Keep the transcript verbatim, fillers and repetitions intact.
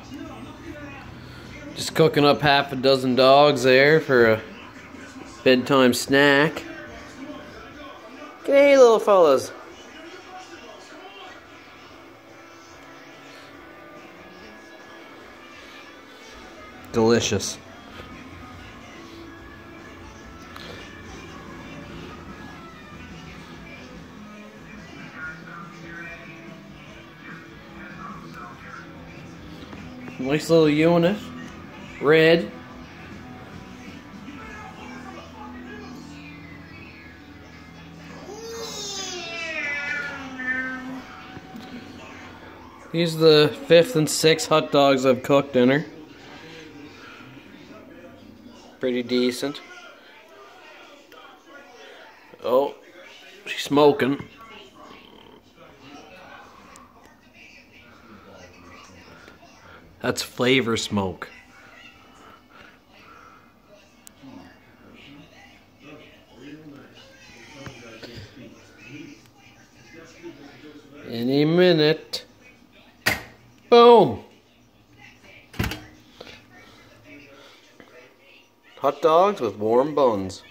Just cooking up half a dozen dogs there for a bedtime snack. Hey, little fellas. Delicious. Nice little unit. Red. These are the fifth and sixth hot dogs I've cooked in her. Pretty decent. Oh, she's smoking. That's flavor smoke. Any minute. Boom! Hot dogs with warm buns.